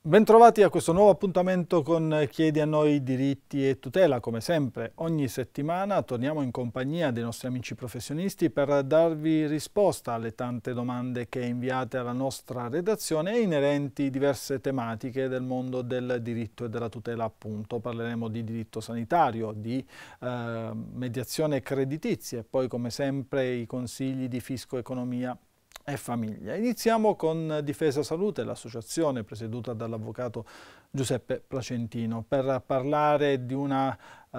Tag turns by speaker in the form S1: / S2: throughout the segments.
S1: Bentrovati a questo nuovo appuntamento con Chiedi a noi diritti e tutela. Come sempre, ogni settimana torniamo in compagnia dei nostri amici professionisti per darvi risposta alle tante domande che inviate alla nostra redazione inerenti diverse tematiche del mondo del diritto e della tutela, appunto. Parleremo di diritto sanitario, di mediazione creditizia e poi, come sempre, i consigli di fisco, economia e famiglia. Iniziamo con Difesa Salute, l'associazione presieduta dall'avvocato Giuseppe Placentino, per parlare di un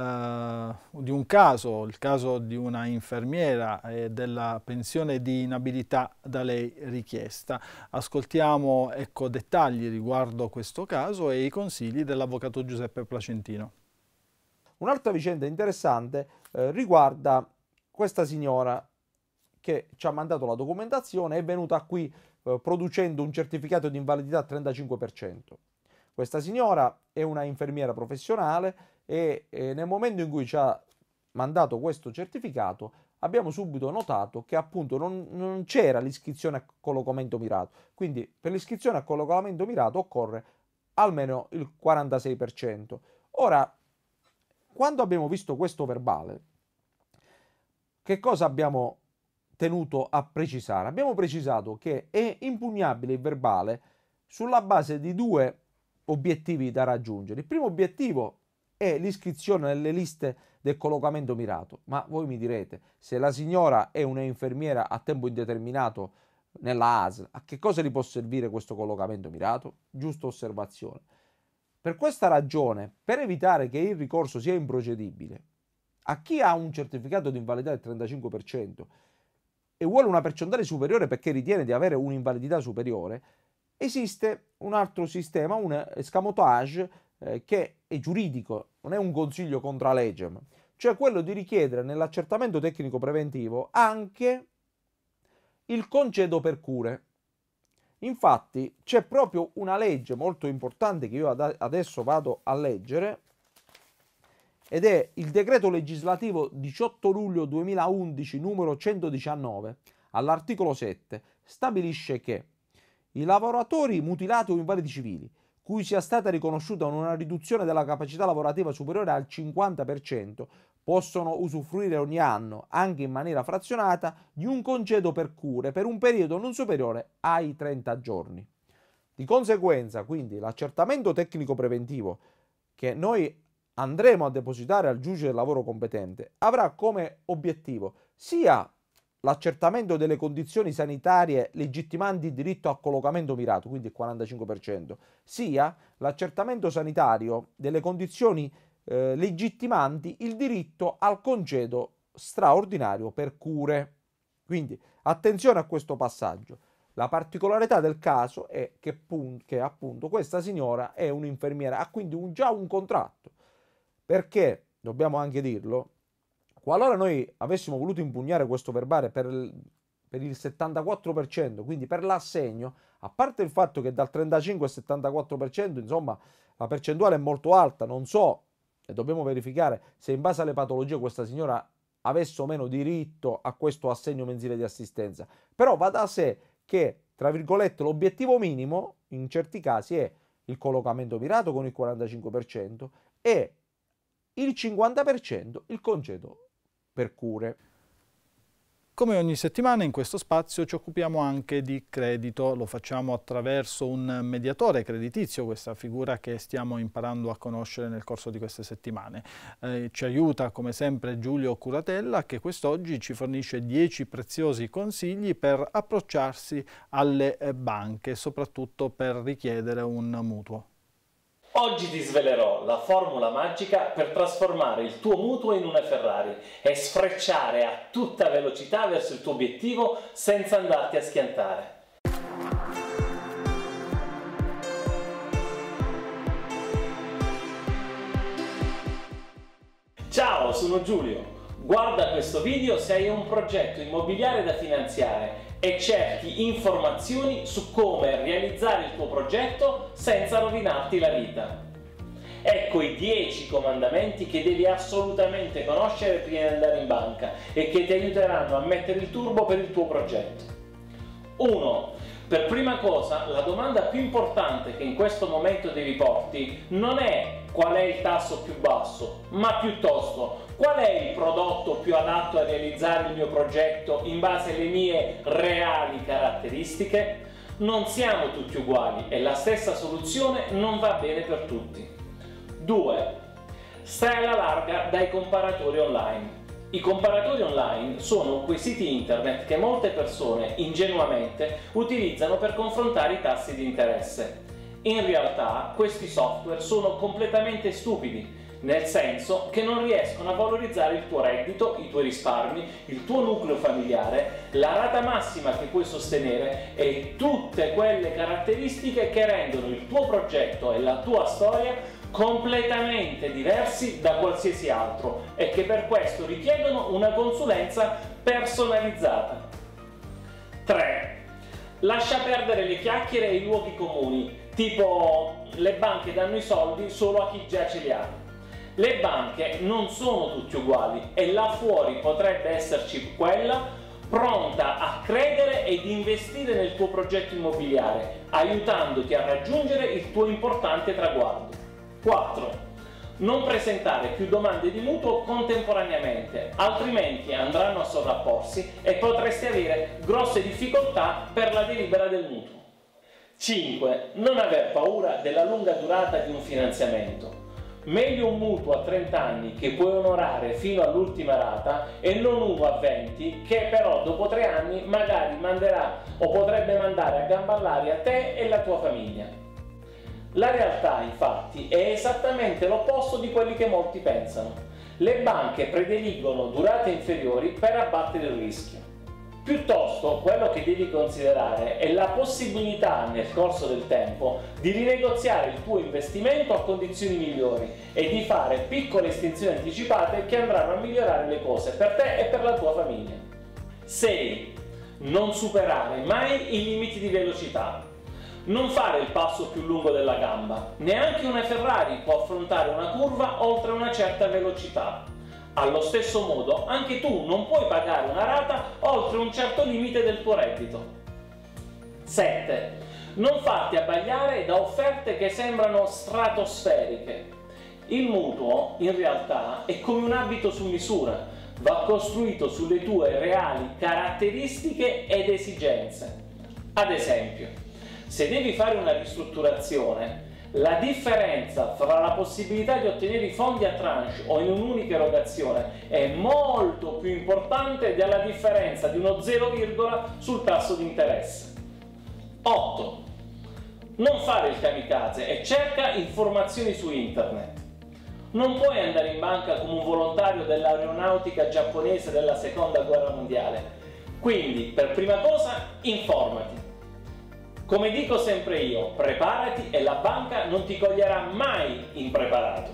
S1: caso, il caso di una infermiera e della pensione di inabilità da lei richiesta. Ascoltiamo dettagli riguardo questo caso e i consigli dell'avvocato Giuseppe Placentino.
S2: Un'altra vicenda interessante riguarda questa signora che ci ha mandato la documentazione, è venuta qui producendo un certificato di invalidità al 35%. Questa signora è una infermiera professionale e nel momento in cui ci ha mandato questo certificato abbiamo subito notato che appunto non c'era l'iscrizione a collocamento mirato. Quindi per l'iscrizione a collocamento mirato occorre almeno il 46%. Ora, quando abbiamo visto questo verbale, che cosa abbiamo tenuto a precisare? Abbiamo precisato che è impugnabile il verbale sulla base di due obiettivi da raggiungere. Il primo obiettivo è l'iscrizione nelle liste del collocamento mirato, ma voi mi direte, se la signora è un'infermiera a tempo indeterminato nella ASL, a che cosa gli può servire questo collocamento mirato? Giusta osservazione. Per questa ragione, per evitare che il ricorso sia improcedibile, a chi ha un certificato di invalidità del 35% e vuole una percentuale superiore perché ritiene di avere un'invalidità superiore, esiste un altro sistema, un escamotage che è giuridico, non è un consiglio contra legem, cioè quello di richiedere nell'accertamento tecnico preventivo anche il congedo per cure. Infatti c'è proprio una legge molto importante che io adesso vado a leggere, ed è il decreto legislativo 18 luglio 2011 numero 119, all'articolo 7, stabilisce che i lavoratori mutilati o invalidi civili, cui sia stata riconosciuta una riduzione della capacità lavorativa superiore al 50%, possono usufruire ogni anno, anche in maniera frazionata, di un congedo per cure per un periodo non superiore ai 30 giorni. Di conseguenza, quindi, l'accertamento tecnico preventivo che noi andremo a depositare al giudice del lavoro competente avrà come obiettivo sia l'accertamento delle condizioni sanitarie legittimanti il diritto a collocamento mirato, quindi il 45%, sia l'accertamento sanitario delle condizioni legittimanti il diritto al congedo straordinario per cure. Quindi attenzione a questo passaggio. La particolarità del caso è che appunto questa signora è un'infermiera, ha quindi già un contratto. Perché, dobbiamo anche dirlo, qualora noi avessimo voluto impugnare questo verbale per il 74%, quindi per l'assegno, a parte il fatto che dal 35 al 74%, insomma, la percentuale è molto alta, non so, e dobbiamo verificare se in base alle patologie questa signora avesse o meno diritto a questo assegno mensile di assistenza. Però va da sé che, tra virgolette, l'obiettivo minimo, in certi casi, è il collocamento mirato con il 45% e il 50% il congedo per cure.
S1: Come ogni settimana in questo spazio ci occupiamo anche di credito, lo facciamo attraverso un mediatore creditizio, questa figura che stiamo imparando a conoscere nel corso di queste settimane. Ci aiuta come sempre Giulio Curatella, che quest'oggi ci fornisce 10 preziosi consigli per approcciarsi alle banche, soprattutto per richiedere un mutuo.
S3: Oggi ti svelerò la formula magica per trasformare il tuo mutuo in una Ferrari e sfrecciare a tutta velocità verso il tuo obiettivo senza andarti a schiantare. Ciao, sono Giulio. Guarda questo video se hai un progetto immobiliare da finanziare e cerchi informazioni su come realizzare il tuo progetto senza rovinarti la vita. Ecco i 10 comandamenti che devi assolutamente conoscere prima di andare in banca e che ti aiuteranno a mettere il turbo per il tuo progetto. 1. Per prima cosa, la domanda più importante che in questo momento devi porti non è qual è il tasso più basso, ma piuttosto qual è il prodotto più adatto a realizzare il mio progetto in base alle mie reali caratteristiche. Non siamo tutti uguali e la stessa soluzione non va bene per tutti. 2. Stai alla larga dai comparatori online. I comparatori online sono quei siti internet che molte persone ingenuamente utilizzano per confrontare i tassi di interesse. In realtà questi software sono completamente stupidi, nel senso che non riescono a valorizzare il tuo reddito, i tuoi risparmi, il tuo nucleo familiare, la rata massima che puoi sostenere e tutte quelle caratteristiche che rendono il tuo progetto e la tua storia completamente diversi da qualsiasi altro e che per questo richiedono una consulenza personalizzata. 3. Lascia perdere le chiacchiere e i luoghi comuni, tipo le banche danno i soldi solo a chi già ce li ha. Le banche non sono tutti uguali e là fuori potrebbe esserci quella pronta a credere ed investire nel tuo progetto immobiliare, aiutandoti a raggiungere il tuo importante traguardo. 4. Non presentare più domande di mutuo contemporaneamente, altrimenti andranno a sovrapporsi e potresti avere grosse difficoltà per la delibera del mutuo. 5. Non aver paura della lunga durata di un finanziamento. Meglio un mutuo a 30 anni che puoi onorare fino all'ultima rata e non uno a 20 che però dopo 3 anni magari manderà o potrebbe mandare a gamba all'aria te e la tua famiglia. La realtà, infatti, è esattamente l'opposto di quelli che molti pensano. Le banche prediligono durate inferiori per abbattere il rischio. Piuttosto, quello che devi considerare è la possibilità, nel corso del tempo, di rinegoziare il tuo investimento a condizioni migliori e di fare piccole estinzioni anticipate che andranno a migliorare le cose per te e per la tua famiglia. 6. Non superare mai i limiti di velocità. Non fare il passo più lungo della gamba, neanche una Ferrari può affrontare una curva oltre una certa velocità. Allo stesso modo, anche tu non puoi pagare una rata oltre un certo limite del tuo reddito. 7. Non farti abbagliare da offerte che sembrano stratosferiche. Il mutuo, in realtà, è come un abito su misura, va costruito sulle tue reali caratteristiche ed esigenze. Ad esempio, se devi fare una ristrutturazione, la differenza fra la possibilità di ottenere i fondi a tranche o in un'unica erogazione è molto più importante della differenza di uno 0, sul tasso di interesse. 8. Non fare il kamikaze e cerca informazioni su internet. Non puoi andare in banca come un volontario dell'aeronautica giapponese della seconda guerra mondiale. Quindi, per prima cosa, informati. Come dico sempre io, preparati e la banca non ti coglierà mai impreparato.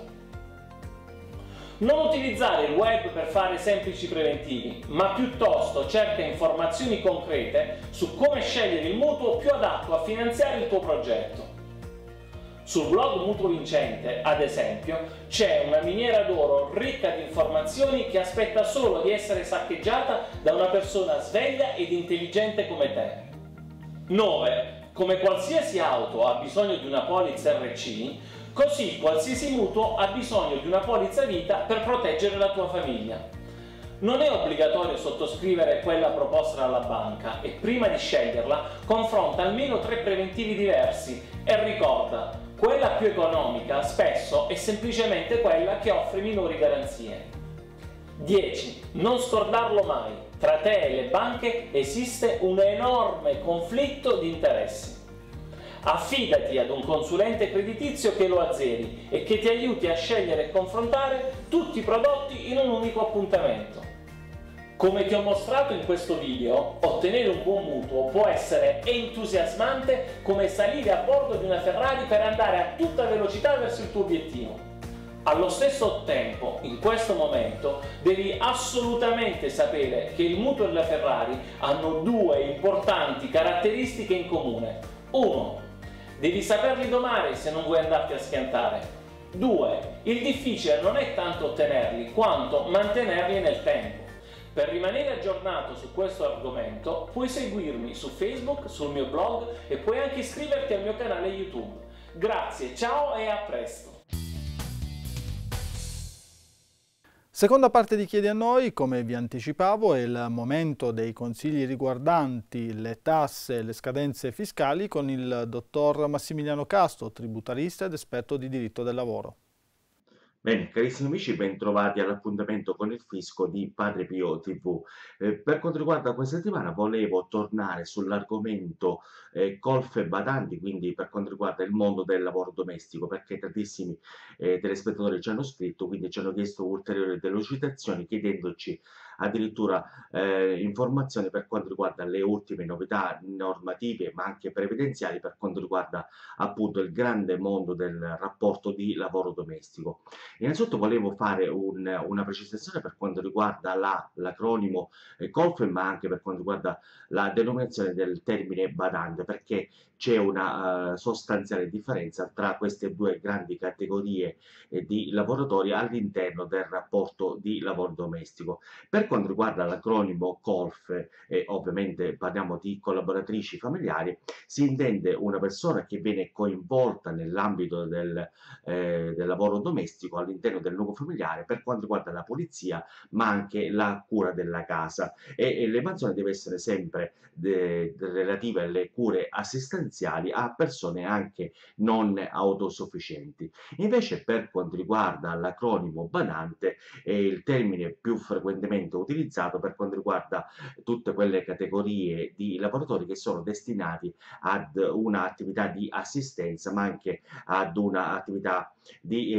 S3: Non utilizzare il web per fare semplici preventivi, ma piuttosto cerca informazioni concrete su come scegliere il mutuo più adatto a finanziare il tuo progetto. Sul blog Mutuo Vincente, ad esempio, c'è una miniera d'oro ricca di informazioni che aspetta solo di essere saccheggiata da una persona sveglia ed intelligente come te. 9. Come qualsiasi auto ha bisogno di una polizza RC, così qualsiasi mutuo ha bisogno di una polizza vita per proteggere la tua famiglia. Non è obbligatorio sottoscrivere quella proposta dalla banca e prima di sceglierla confronta almeno 3 preventivi diversi e ricorda, quella più economica spesso è semplicemente quella che offre minori garanzie. 10. Non scordarlo mai. Tra te e le banche esiste un enorme conflitto di interessi. Affidati ad un consulente creditizio che lo azzeri e che ti aiuti a scegliere e confrontare tutti i prodotti in un unico appuntamento. Come ti ho mostrato in questo video, ottenere un buon mutuo può essere entusiasmante come salire a bordo di una Ferrari per andare a tutta velocità verso il tuo obiettivo. Allo stesso tempo, in questo momento, devi assolutamente sapere che il mutuo e la Ferrari hanno 2 importanti caratteristiche in comune. 1. Devi saperli domare se non vuoi andarti a schiantare. 2. Il difficile non è tanto ottenerli quanto mantenerli nel tempo. Per rimanere aggiornato su questo argomento puoi seguirmi su Facebook, sul mio blog e puoi anche iscriverti al mio canale YouTube. Grazie, ciao e a presto!
S1: Seconda parte di Chiedi a Noi, come vi anticipavo, è il momento dei consigli riguardanti le tasse e le scadenze fiscali con il dottor Massimiliano Casto, tributarista ed esperto di diritto del lavoro.
S4: Bene, carissimi amici, bentrovati all'appuntamento con il fisco di Padre Pio TV. Per quanto riguarda questa settimana volevo tornare sull'argomento colf e badanti, quindi per quanto riguarda il mondo del lavoro domestico, perché tantissimi telespettatori ci hanno scritto, quindi ci hanno chiesto ulteriori delucidazioni, chiedendoci addirittura informazioni per quanto riguarda le ultime novità normative, ma anche previdenziali, per quanto riguarda appunto il grande mondo del rapporto di lavoro domestico. Innanzitutto volevo fare una precisazione per quanto riguarda l'acronimo COLF, ma anche per quanto riguarda la denominazione del termine badante, perché c'è una sostanziale differenza tra queste due grandi categorie di lavoratori all'interno del rapporto di lavoro domestico. Per quanto riguarda l'acronimo COLF, ovviamente parliamo di collaboratrici familiari, si intende una persona che viene coinvolta nell'ambito del lavoro domestico all'interno del nucleo familiare per quanto riguarda la pulizia, ma anche la cura della casa, e le mansioni deve essere sempre relative alle cure assistenziali a persone anche non autosufficienti. Invece per quanto riguarda l'acronimo badante, è il termine più frequentemente utilizzato per quanto riguarda tutte quelle categorie di lavoratori che sono destinati ad un'attività di assistenza, ma anche ad un'attività di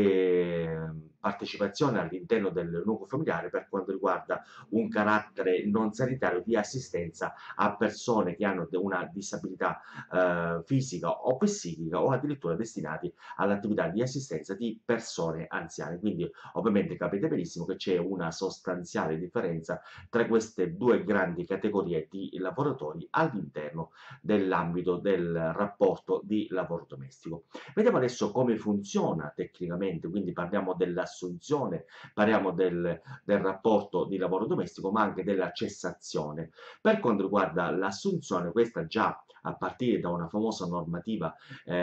S4: partecipazione all'interno del nucleo familiare per quanto riguarda un carattere non sanitario di assistenza a persone che hanno una disabilità fisica o psichica, o addirittura destinati all'attività di assistenza di persone anziane. Quindi ovviamente capite benissimo che c'è una sostanziale differenza tra queste due grandi categorie di lavoratori all'interno dell'ambito del rapporto di lavoro domestico. Vediamo adesso come funziona tecnicamente, quindi parliamo dell'assunzione, parliamo del rapporto di lavoro domestico, ma anche della cessazione. Per quanto riguarda l'assunzione, questa già a partire da una famosa normativa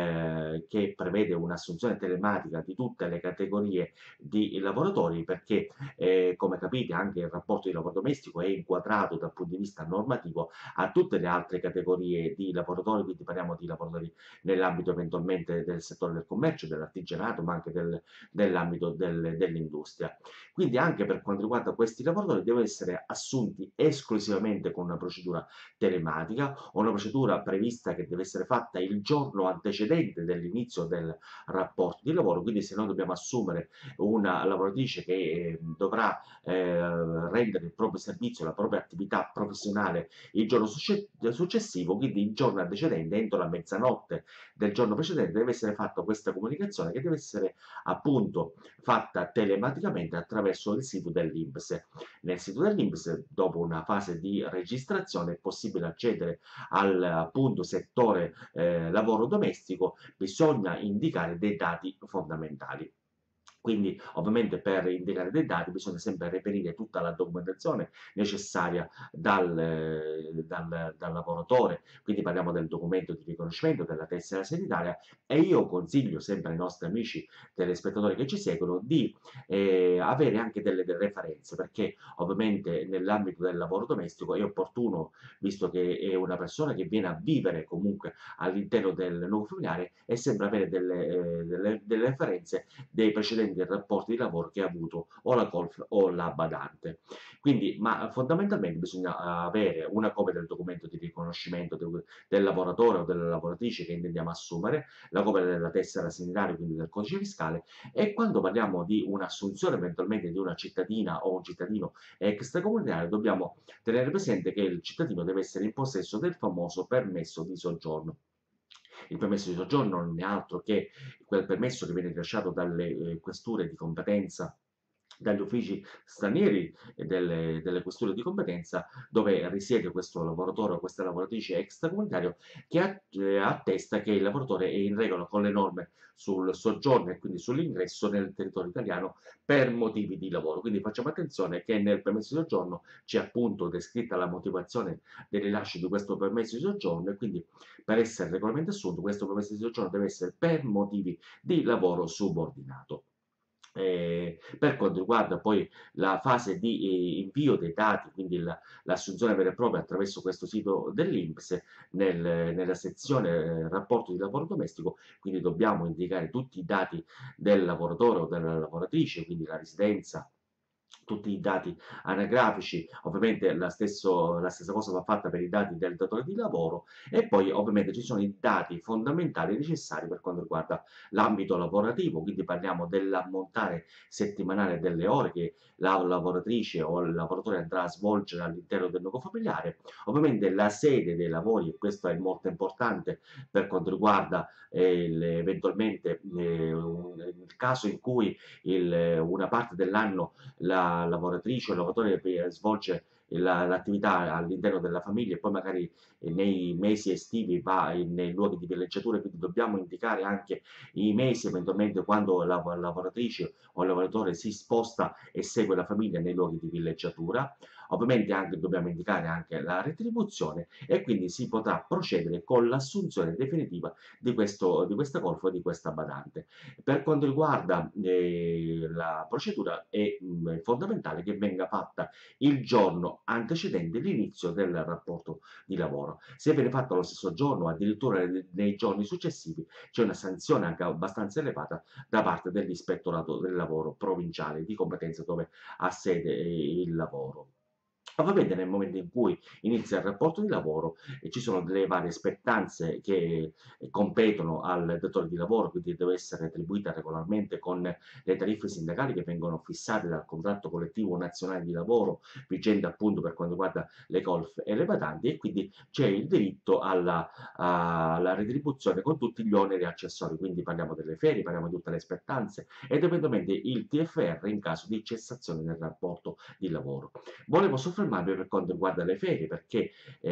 S4: che prevede un'assunzione telematica di tutte le categorie di lavoratori, perché come capite anche il rapporto di lavoro domestico è inquadrato dal punto di vista normativo a tutte le altre categorie di lavoratori, quindi parliamo di lavoratori nell'ambito eventualmente del settore del commercio, dell'artigianato, ma anche dell'ambito dell'industria. Quindi anche per quanto riguarda questi lavoratori devono essere assunti esclusivamente con una procedura telematica, o una procedura prevista che deve essere fatta il giorno antecedente dell'inizio del rapporto di lavoro. Quindi se noi dobbiamo assumere una lavoratrice che dovrà rendere il proprio servizio, la propria attività professionale il giorno successivo, quindi il giorno antecedente, entro la mezzanotte del giorno precedente, deve essere fatta questa comunicazione, che deve essere appunto fatta telematicamente attraverso il sito dell'INPS. Nel sito dell'INPS, dopo una fase di registrazione, è possibile accedere al appunto settore lavoro domestico. Bisogna indicare dei dati fondamentali. Quindi ovviamente per indicare dei dati bisogna sempre reperire tutta la documentazione necessaria dal lavoratore, quindi parliamo del documento di riconoscimento, della tessera sanitaria, e io consiglio sempre ai nostri amici telespettatori che ci seguono di avere anche delle referenze, perché ovviamente nell'ambito del lavoro domestico è opportuno, visto che è una persona che viene a vivere comunque all'interno del nucleo familiare, è sempre avere delle referenze dei precedenti rapporti di lavoro che ha avuto o la colf o la badante. Quindi, ma fondamentalmente bisogna avere una copia del documento di riconoscimento del lavoratore o della lavoratrice che intendiamo assumere, la copia della tessera sanitaria, quindi del codice fiscale, e quando parliamo di un'assunzione eventualmente di una cittadina o un cittadino extracomunitario, dobbiamo tenere presente che il cittadino deve essere in possesso del famoso permesso di soggiorno. Il permesso di soggiorno non è altro che quel permesso che viene rilasciato dalle questure di competenza dagli uffici stranieri e delle questure di competenza dove risiede questo lavoratore o questa lavoratrice extracomunitario che attesta che il lavoratore è in regola con le norme sul soggiorno e quindi sull'ingresso nel territorio italiano per motivi di lavoro. Quindi facciamo attenzione che nel permesso di soggiorno c'è appunto descritta la motivazione del rilascio di questo permesso di soggiorno e quindi per essere regolarmente assunto questo permesso di soggiorno deve essere per motivi di lavoro subordinato. Per quanto riguarda poi la fase di invio dei dati, quindi l'assunzione vera e propria attraverso questo sito dell'INPS, nella sezione rapporto di lavoro domestico, quindi dobbiamo indicare tutti i dati del lavoratore o della lavoratrice, quindi la residenza, tutti i dati anagrafici, ovviamente la stessa cosa va fatta per i dati del datore di lavoro e poi ovviamente ci sono i dati fondamentali necessari per quanto riguarda l'ambito lavorativo, quindi parliamo dell'ammontare settimanale delle ore che la lavoratrice o il lavoratore andrà a svolgere all'interno del nucleo familiare, ovviamente la sede dei lavori, e questo è molto importante per quanto riguarda eventualmente il caso in cui una parte dell'anno la lavoratrice o il lavoratore svolge l'attività all'interno della famiglia e poi magari nei mesi estivi va nei luoghi di villeggiatura, quindi dobbiamo indicare anche i mesi eventualmente quando la lavoratrice o il lavoratore si sposta e segue la famiglia nei luoghi di villeggiatura. Ovviamente anche dobbiamo indicare anche la retribuzione e quindi si potrà procedere con l'assunzione definitiva di questa colf o di questa badante. Per quanto riguarda la procedura è fondamentale che venga fatta il giorno antecedente l'inizio del rapporto di lavoro. Se viene fatto lo stesso giorno o addirittura nei giorni successivi c'è una sanzione anche abbastanza elevata da parte dell'ispettorato del lavoro provinciale di competenza dove ha sede il lavoro. Ovviamente nel momento in cui inizia il rapporto di lavoro ci sono delle varie spettanze che competono al datore di lavoro, quindi deve essere retribuita regolarmente con le tariffe sindacali che vengono fissate dal contratto collettivo nazionale di lavoro, vigente appunto per quanto riguarda le colf e le badanti, e quindi c'è il diritto alla retribuzione con tutti gli oneri accessori, quindi parliamo delle ferie, parliamo di tutte le spettanze ed eventualmente il TFR in caso di cessazione del rapporto di lavoro. Volevo soffermarmi per quanto riguarda le ferie, perché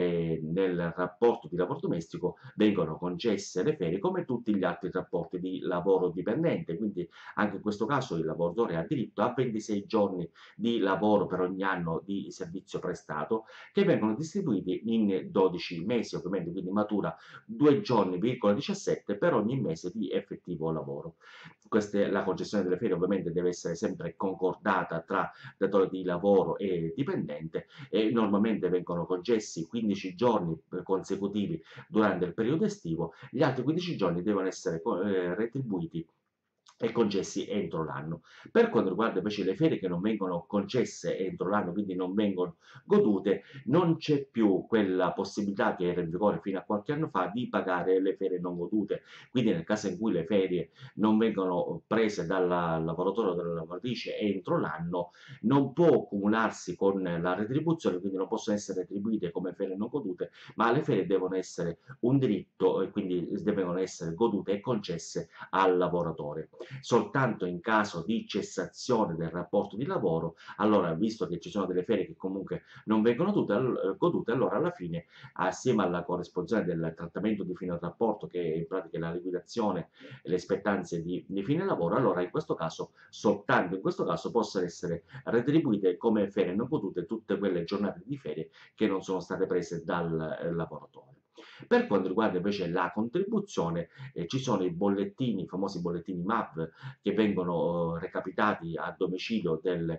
S4: nel rapporto di lavoro domestico vengono concesse le ferie come tutti gli altri rapporti di lavoro dipendente, quindi anche in questo caso il lavoratore ha diritto a 26 giorni di lavoro per ogni anno di servizio prestato, che vengono distribuiti in 12 mesi, ovviamente, quindi matura 2 giorni,17 per ogni mese di effettivo lavoro. La concessione delle ferie ovviamente deve essere sempre concordata tra datore di lavoro e dipendente e normalmente vengono concessi 15 giorni consecutivi durante il periodo estivo, gli altri 15 giorni devono essere retribuiti e concessi entro l'anno. Per quanto riguarda invece le ferie che non vengono concesse entro l'anno, quindi non vengono godute, non c'è più quella possibilità che era in vigore fino a qualche anno fa di pagare le ferie non godute. Quindi nel caso in cui le ferie non vengono prese dal lavoratore o dalla lavoratrice entro l'anno, non può cumularsi con la retribuzione, quindi non possono essere retribuite come ferie non godute, ma le ferie devono essere un diritto e quindi devono essere godute e concesse al lavoratore. Soltanto in caso di cessazione del rapporto di lavoro, allora visto che ci sono delle ferie che comunque non vengono godute, allora alla fine assieme alla corrispondenza del trattamento di fine rapporto, che in pratica è la liquidazione e le spettanze di fine lavoro, allora in questo caso, soltanto in questo caso, possono essere retribuite come ferie non godute tutte quelle giornate di ferie che non sono state prese dal lavoratore. Per quanto riguarda invece la contribuzione, ci sono i bollettini, i famosi bollettini MAV, che vengono recapitati a domicilio del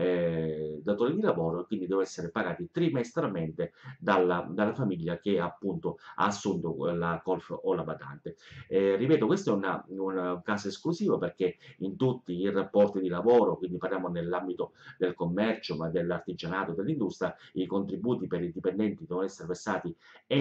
S4: datore di lavoro, quindi devono essere pagati trimestralmente dalla famiglia che appunto ha assunto la colf o la badante. Ripeto, questo è un caso esclusivo perché in tutti i rapporti di lavoro, quindi parliamo nell'ambito del commercio, ma dell'artigianato, dell'industria, i contributi per i dipendenti devono essere versati entro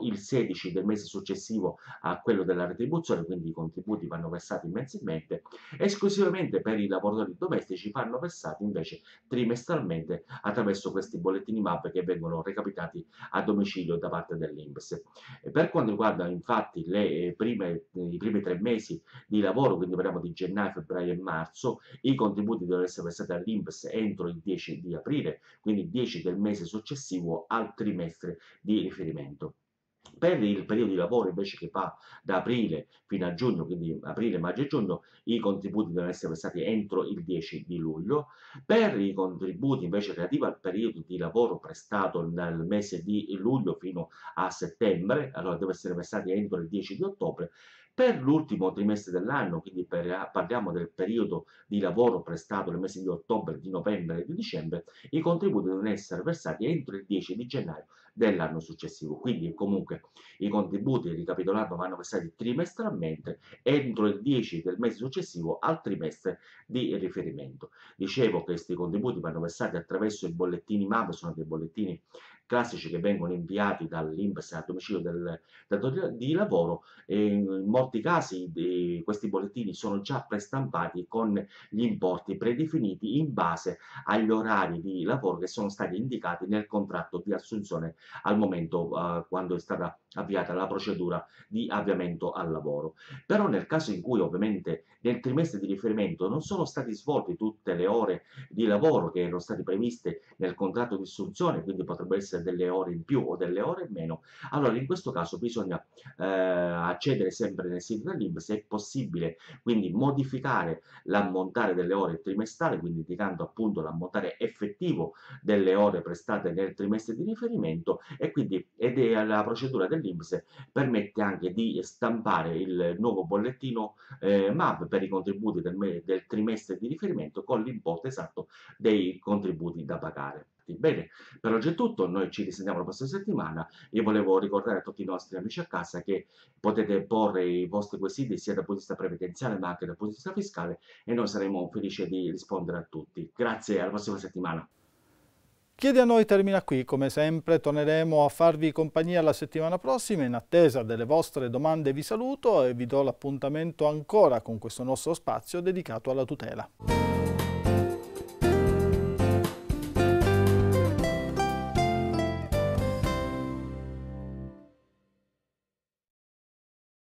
S4: il 16 del mese successivo a quello della retribuzione, quindi i contributi vanno versati mensilmente. Esclusivamente per i lavoratori domestici vanno versati invece trimestralmente attraverso questi bollettini MAP che vengono recapitati a domicilio da parte dell'INPS. Per quanto riguarda infatti i primi 3 mesi di lavoro, quindi parliamo di gennaio, febbraio e marzo, i contributi devono essere versati all'INPS entro il 10 di aprile, quindi il 10 del mese successivo al trimestre di riferimento. Per il periodo di lavoro invece che va da aprile fino a giugno, quindi aprile, maggio e giugno, i contributi devono essere versati entro il 10 di luglio. Per i contributi invece relativi al periodo di lavoro prestato dal mese di luglio fino a settembre, allora devono essere versati entro il 10 di ottobre. Per l'ultimo trimestre dell'anno, quindi parliamo del periodo di lavoro prestato nel mese di ottobre, di novembre e di dicembre, i contributi devono essere versati entro il 10 di gennaio dell'anno successivo. Quindi comunque i contributi, ricapitolando, vanno versati trimestralmente entro il 10 del mese successivo al trimestre di riferimento. Dicevo che questi contributi vanno versati attraverso i bollettini MAP, sono dei bollettini classici che vengono inviati dall'INPS a domicilio del datore di lavoro. In molti casi questi bollettini sono già prestampati con gli importi predefiniti in base agli orari di lavoro che sono stati indicati nel contratto di assunzione al momento quando è stata avviata la procedura di avviamento al lavoro. Però nel caso in cui ovviamente nel trimestre di riferimento non sono stati svolti tutte le ore di lavoro che erano state previste nel contratto di assunzione, quindi potrebbero essere delle ore in più o delle ore in meno, allora in questo caso bisogna accedere sempre nel sito dell'INPS, se è possibile, quindi modificare l'ammontare delle ore trimestrali, quindi indicando appunto l'ammontare effettivo delle ore prestate nel trimestre di riferimento, ed è la procedura dell'INPS permette anche di stampare il nuovo bollettino MAP per i contributi del trimestre di riferimento con l'importo esatto dei contributi da pagare. Bene, per oggi è tutto, noi ci risentiamo la prossima settimana. Io volevo ricordare a tutti i nostri amici a casa che potete porre i vostri quesiti sia dal punto di vista previdenziale ma anche dal punto di vista fiscale e noi saremo felici di rispondere a tutti. Grazie, alla prossima settimana.
S1: Chiedi a noi termina qui, come sempre torneremo a farvi compagnia la settimana prossima. In attesa delle vostre domande vi saluto e vi do l'appuntamento ancora con questo nostro spazio dedicato alla tutela.